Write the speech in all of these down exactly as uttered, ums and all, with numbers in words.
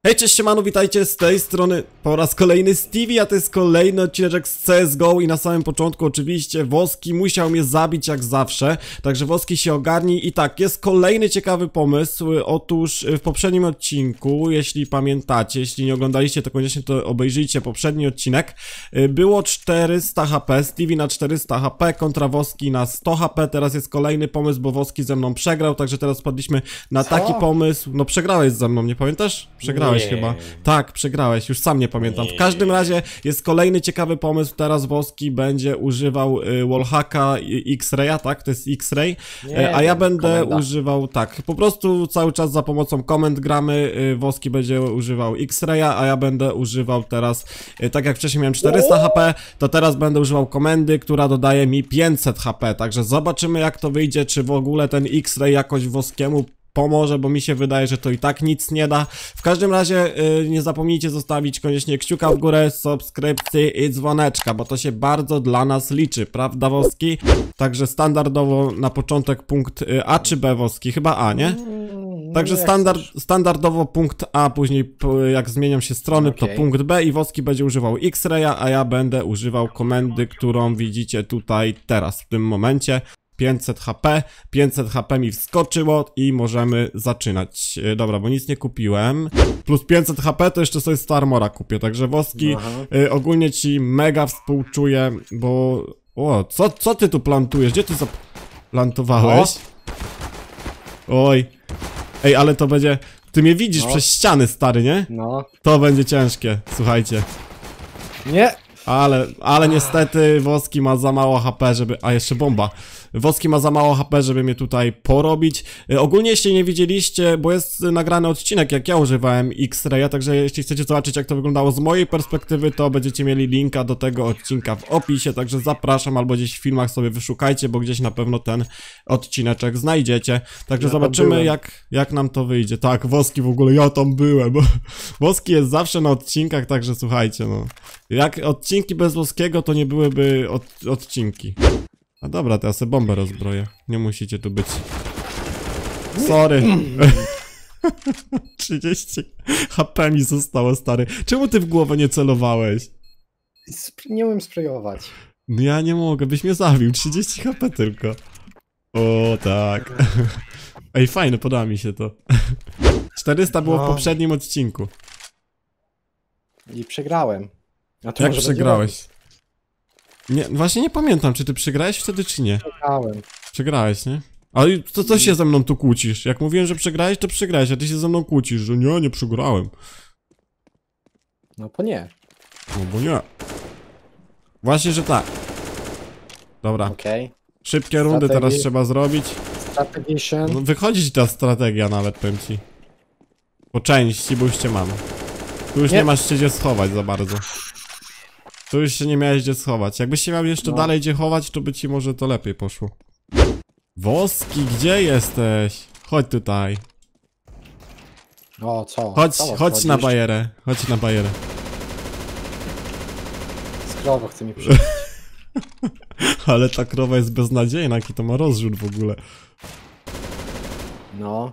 Hej, cześć siemano, witajcie z tej strony po raz kolejny Stevie, a to jest kolejny odcinek z C S G O i na samym początku oczywiście Woski musiał mnie zabić jak zawsze, także Woski się ogarnij. I tak, jest kolejny ciekawy pomysł. Otóż w poprzednim odcinku, jeśli pamiętacie, jeśli nie oglądaliście, to koniecznie to obejrzyjcie poprzedni odcinek. Było czterysta H P, Stevie na czterysta H P kontra Woski na sto H P. Teraz jest kolejny pomysł, bo Woski ze mną przegrał, także teraz wpadliśmy na Co? taki pomysł. No przegrałeś ze mną, nie pamiętasz? Przegrałeś. Nie. Chyba. Tak, przegrałeś, już sam nie pamiętam. W każdym razie jest kolejny ciekawy pomysł. Teraz Woski będzie używał y, wallhacka X-Raya, tak? To jest X-Ray. Nie, A ja będę komenda. używał, tak, po prostu cały czas za pomocą komend gramy. y, Woski będzie używał X-Raya, a ja będę używał teraz, y, tak jak wcześniej miałem czterysta H P, to teraz będę używał komendy, która dodaje mi pięćset H P. Także zobaczymy, jak to wyjdzie, czy w ogóle ten X-Ray jakoś Woskiemu pomoże, bo mi się wydaje, że to i tak nic nie da. W każdym razie yy, nie zapomnijcie zostawić koniecznie kciuka w górę, subskrypcji i dzwoneczka, bo to się bardzo dla nas liczy, prawda Woski? Także standardowo na początek punkt y, A czy B Woski? Chyba A, nie? Także standard, standardowo punkt A, później p- jak zmienią się strony, to Okej. punkt B i Woski będzie używał X-Raya, a ja będę używał komendy, którą widzicie tutaj teraz, w tym momencie. pięćset H P, pięćset H P mi wskoczyło i możemy zaczynać. E, Dobra, bo nic nie kupiłem. Plus pięćset H P to jeszcze sobie Star Armora kupię, także Woski, Aha. e, ogólnie ci mega współczuję, bo... O, co, co ty tu plantujesz? Gdzie ty zaplantowałeś? Oj. Ej, ale to będzie... Ty mnie widzisz No. przez ściany, stary, nie? No. To będzie ciężkie, słuchajcie. Nie! Ale, ale niestety Woski ma za mało H P, żeby... A, jeszcze bomba. Woski ma za mało H P, żeby mnie tutaj porobić. E, ogólnie, jeśli nie widzieliście, bo jest nagrany odcinek, jak ja używałem X-Raya, także jeśli chcecie zobaczyć, jak to wyglądało z mojej perspektywy, to będziecie mieli linka do tego odcinka w opisie, także zapraszam, albo gdzieś w filmach sobie wyszukajcie, bo gdzieś na pewno ten odcineczek znajdziecie. Także Ja tam zobaczymy, byłem. jak, jak nam to wyjdzie. Tak, Woski w ogóle, ja tam byłem, bo Woski jest zawsze na odcinkach, także słuchajcie, no. Jak odcinki bez Woskiego, to nie byłyby od, odcinki. A dobra, to ja sobie bombę rozbroję. Nie musicie tu być. Sorry. trzydzieści H P mi zostało, stary. Czemu ty w głowę nie celowałeś? Sp- nie umiem sprayować. No ja nie mogę, byś mnie zabił. trzydzieści H P tylko. O, tak. Ej, fajne, podoba mi się to. czterysta było w No. poprzednim odcinku. I przegrałem. A to Jak może przegrałeś? Nie, właśnie nie pamiętam, czy ty przegrałeś wtedy, czy nie. będzie- Przegrałem. Przegrałeś, nie? Ale to co się ze mną tu kłócisz? Jak mówiłem, że przegrałeś, to przegrałeś, a ty się ze mną kłócisz, że nie, nie przegrałem. No bo nie. No bo nie. Właśnie, że tak. Dobra, Okej. szybkie rundy Strategii. teraz trzeba zrobić. Strategician. No, wychodzi ci ta strategia nawet, powiem ci. Po części, bo już cię mam. Tu już nie, Nie. masz się gdzie schować za bardzo. Tu już się nie miałeś gdzie schować. Jakbyś się miał jeszcze No. dalej gdzie chować, to by ci może to lepiej poszło. Woski, gdzie jesteś? Chodź tutaj. O, co? Chodź, Co chodź na wchodzisz? bajerę. Chodź na bajerę. Skrowo chce mi przyjść. Ale ta krowa jest beznadziejna, jaki to ma rozrzut w ogóle. No.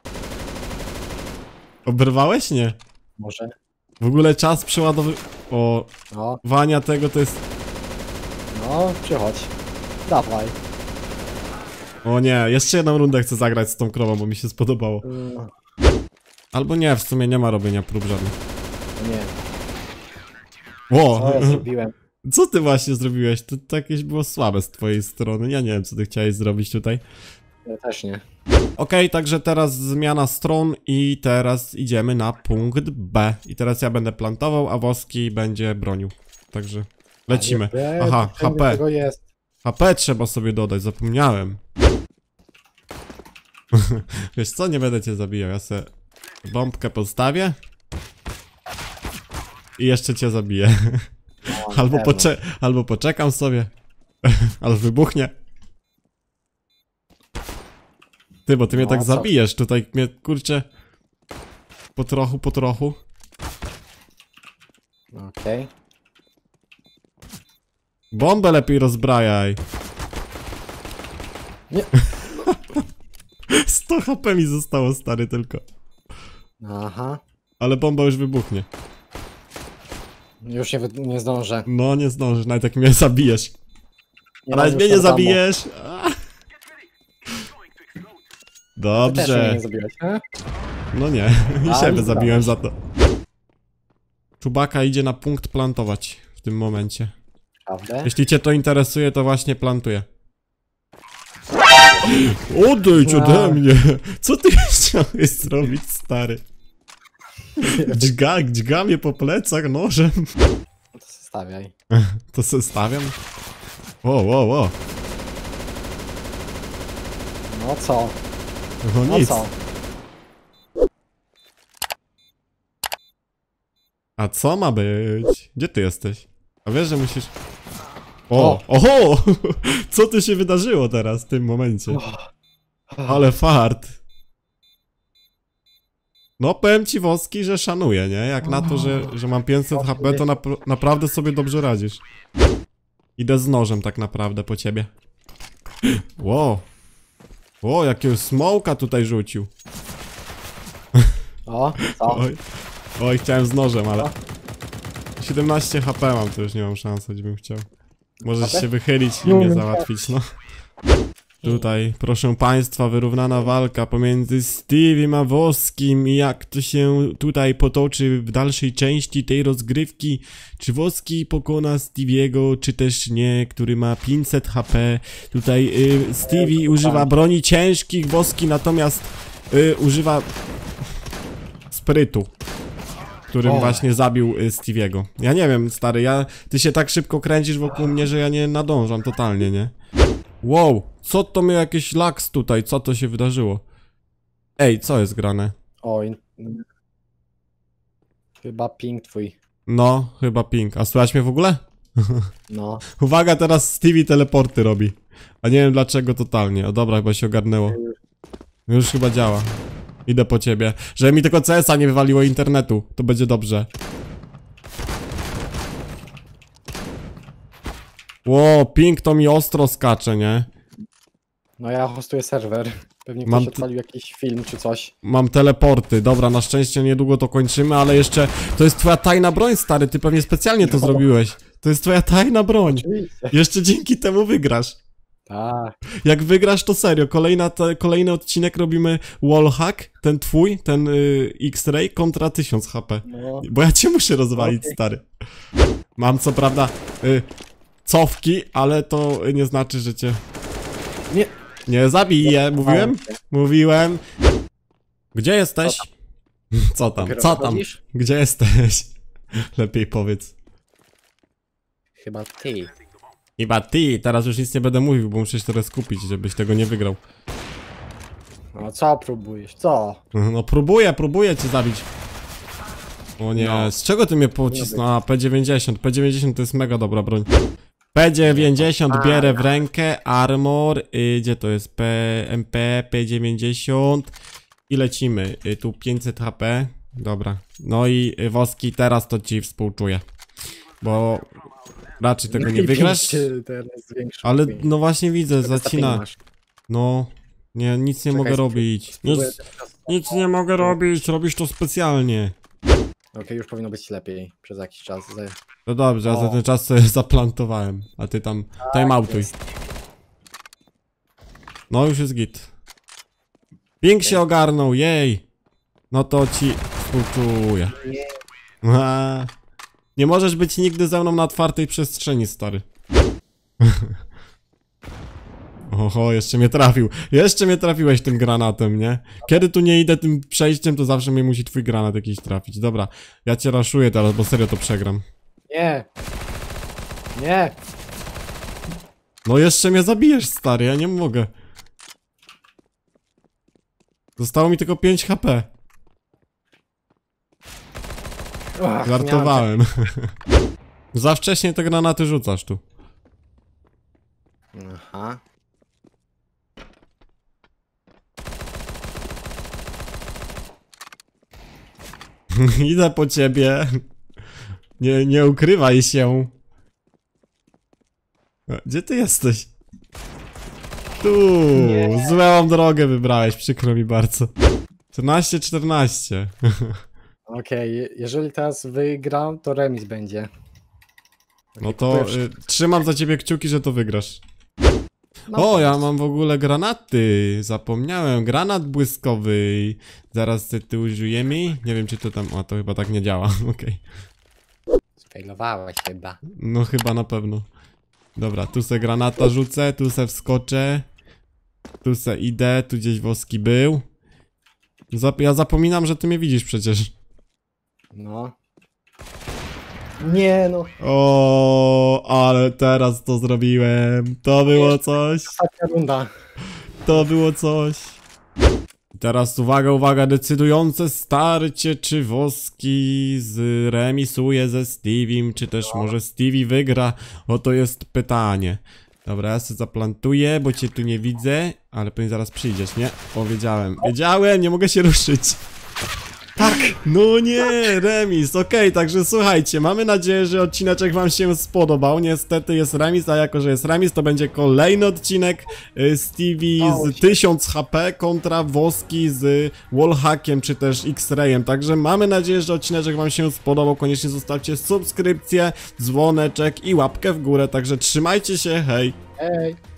Oberwałeś? Nie. Może. W ogóle czas przeładowy... O, No. wania tego to jest... No. Przychodź. Dawaj. O nie, jeszcze jedną rundę chcę zagrać z tą krową, bo mi się spodobało. Mm, Albo nie, w sumie nie ma robienia prób żadnych. nie. O! Co ja zrobiłem? Co ty właśnie zrobiłeś? To, to jakieś było słabe z twojej strony. Ja nie wiem, co ty chciałeś zrobić tutaj. Ja też nie. Okej, także teraz zmiana stron i teraz idziemy na punkt B. I teraz ja będę plantował, a Woski będzie bronił. Także lecimy. Ale Aha, wszędzie H P. tego jest. H P trzeba sobie dodać, zapomniałem. Wiesz co, nie będę cię zabijał, ja sobie bombkę postawię. I jeszcze cię zabiję. No, Albo, pewno. pocze albo poczekam sobie. Albo wybuchnie. Ty, bo ty mnie No, tak co? zabijesz, tutaj mnie, kurczę. Po trochu, po trochu. Okej. Bombę lepiej rozbrajaj. Nie. sto H P mi zostało, stary, tylko. Aha. Ale bomba już wybuchnie. Już nie, wy- nie zdążę. No nie zdążysz, nawet jak mnie zabijesz. Nie Ale mam mnie już nie tam zabijesz. A. ammo. Ty też mnie Dobrze. nie zabiłeś, he? No nie, i A, siebie i zabiłem za to. Czubaka idzie na punkt plantować w tym momencie. Prawda? Jeśli cię to interesuje, to właśnie plantuję. Odejdź ode mnie! Co ty chciałeś zrobić, stary? Dźga, dźga mnie po plecach nożem. No to stawiaj. To se stawiam. O, o, o. No co? No No nic. co? A co ma być? Gdzie ty jesteś? A wiesz, że musisz... O! O. Oho! Co tu się wydarzyło teraz, w tym momencie? Ale fart. No powiem ci, Woski, że szanuję, nie? Jak na to, że, że mam pięćset H P, to nap naprawdę sobie dobrze radzisz. Idę z nożem tak naprawdę po ciebie. Wow. O, jakiego smoka tutaj rzucił. O, co? Oj. Oj, chciałem z nożem, ale... siedemnaście H P mam, to już nie mam szans, choćbym chciał. Możesz H P? się wychylić i Nie mnie umiem załatwić, no. Tutaj, proszę państwa, wyrównana walka pomiędzy Steve'em a Woskim i jak to się tutaj potoczy w dalszej części tej rozgrywki. Czy Woski pokona Stevie'ego, czy też nie, który ma pięćset H P. Tutaj y, Stevie używa broni ciężkich, Woski natomiast y, używa sprytu, którym O. właśnie zabił y, Stevie'ego. Ja nie wiem, stary, ja, ty się tak szybko kręcisz wokół mnie, że ja nie nadążam totalnie, nie? Wow, co to miał jakiś laks tutaj, co to się wydarzyło? Ej, co jest grane? Oj. Chyba ping twój. No, chyba ping. A słychać mnie w ogóle? No. Uwaga, teraz Stevie teleporty robi. A nie wiem dlaczego totalnie. O dobra, chyba się ogarnęło. Już chyba działa. Idę po ciebie. Żeby mi tylko C S a nie wywaliło internetu. To będzie dobrze. Ło, ping to mi ostro skacze, nie? No ja hostuję serwer. Pewnie ktoś Mam ty- odpalił jakiś film czy coś. Mam teleporty, dobra, na szczęście niedługo to kończymy, ale jeszcze... To jest twoja tajna broń, stary, ty pewnie specjalnie to No. zrobiłeś. To jest twoja tajna broń. Oczywiście. Jeszcze dzięki temu wygrasz. Tak. Jak wygrasz, to serio, kolejna te, kolejny odcinek robimy wallhack, ten twój, ten y, X-Ray kontra tysiąc H P. No. Bo ja cię muszę rozwalić, Okej. stary. Mam co prawda y, cofki, ale to nie znaczy, że cię... Nie. Nie zabiję, mówiłem? Mówiłem. Gdzie jesteś? Co tam? Dopiero Co tam? wychodzisz? Gdzie jesteś? Lepiej powiedz. Chyba ty. Chyba ty, teraz już nic nie będę mówił, bo muszę się teraz skupić, żebyś tego nie wygrał. No co próbujesz? Co? No próbuję, próbuję cię zabić. O nie, No. z czego ty mnie pocisnął? A, P dziewięćdziesiąt. P dziewięćdziesiąt to jest mega dobra broń. P dziewięćdziesiąt bierę w rękę, armor, y, gdzie to jest? P, M P, P dziewięćdziesiąt i lecimy. Y, tu pięćset H P, dobra. No i y, Woski, teraz to ci współczuję. Bo raczej tego nie wygrasz. Się teraz zwiększył. Ale no właśnie widzę, Wtedy zacina. stapienie masz. No, nie, nic nie Czekaj, mogę robić. Spróbuję Nic, teraz- nic nie mogę robić, robisz to specjalnie. Okej, już powinno być lepiej przez jakiś czas. Za- No dobrze, ja za O. ten czas sobie zaplantowałem, a ty tam timeoutuj. jest. No już jest git. Ping się ogarnął, jej! No to ci współczuję. A, nie możesz być nigdy ze mną na otwartej przestrzeni, stary. Oho, jeszcze mnie trafił. Jeszcze mnie trafiłeś tym granatem, nie? Kiedy tu nie idę tym przejściem, to zawsze mnie musi twój granat jakiś trafić. Dobra, ja cię raszuję teraz, bo serio to przegram. Nie. Nie. No jeszcze mnie zabijesz, stary, ja nie mogę. Zostało mi tylko pięć H P. Ach, Żartowałem. Za wcześnie te granaty rzucasz tu. miałem- Aha. Idę po ciebie. Nie, nie ukrywaj się. Gdzie ty jesteś? Tu, Nie. złą drogę wybrałeś, przykro mi bardzo. czternaście czternaście. Okej, je- jeżeli teraz wygram, to remis będzie. No to y, trzymam za ciebie kciuki, że to wygrasz. No, O, ja mam w ogóle granaty. Zapomniałem, granat błyskowy. Zaraz ty, ty użyjemy. Nie wiem, czy to tam... O, to chyba tak nie działa, okej. Sfailowałeś chyba. No chyba na pewno. Dobra, tu se granata rzucę, tu se wskoczę. Tu se idę, tu gdzieś Woski był. Zap ja zapominam, że ty mnie widzisz przecież. No. Nie no. O, ale teraz to zrobiłem. To było coś. Ostatnia runda. To było coś. Teraz uwaga, uwaga, decydujące starcie, czy Woski zremisuje ze Steviem, czy też może Stevie wygra? Oto jest pytanie. Dobra, ja sobie zaplantuję, bo cię tu nie widzę, ale pewnie zaraz przyjdziesz, nie? O, wiedziałem, wiedziałem, nie mogę się ruszyć. Tak! No nie, remis, okej, także słuchajcie, mamy nadzieję, że odcineczek wam się spodobał. Niestety jest remis, a jako, że jest remis, to będzie kolejny odcinek y, Stevie z tysiąc H P kontra Woski z wallhackiem, czy też X-rayem. Także mamy nadzieję, że odcineczek wam się spodobał. Koniecznie zostawcie subskrypcję, dzwoneczek i łapkę w górę. Także trzymajcie się, hej! Ej.